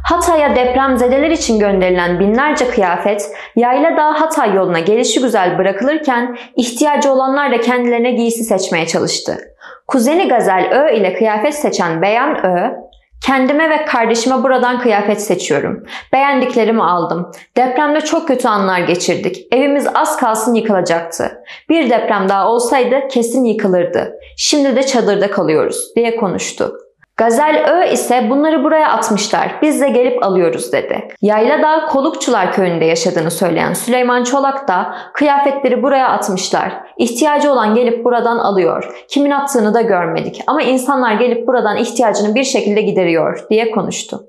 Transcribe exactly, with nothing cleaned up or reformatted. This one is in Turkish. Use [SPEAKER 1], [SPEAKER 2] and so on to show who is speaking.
[SPEAKER 1] Hatay'a depremzedeler için gönderilen binlerce kıyafet Yayladağ Hatay yoluna gelişigüzel bırakılırken ihtiyacı olanlar da kendilerine giysi seçmeye çalıştı. Kuzeni Gazel Ö ile kıyafet seçen Beyan Ö, "Kendime ve kardeşime buradan kıyafet seçiyorum. Beğendiklerimi aldım. Depremde çok kötü anlar geçirdik. Evimiz az kalsın yıkılacaktı. Bir deprem daha olsaydı kesin yıkılırdı. Şimdi de çadırda kalıyoruz," diye konuştu. Gazel Ö ise "Bunları buraya atmışlar. Biz de gelip alıyoruz," dedi. Yayladağ Kolukçular köyünde yaşadığını söyleyen Süleyman Çolak da "Kıyafetleri buraya atmışlar. İhtiyacı olan gelip buradan alıyor. Kimin attığını da görmedik ama insanlar gelip buradan ihtiyacını bir şekilde gideriyor," diye konuştu.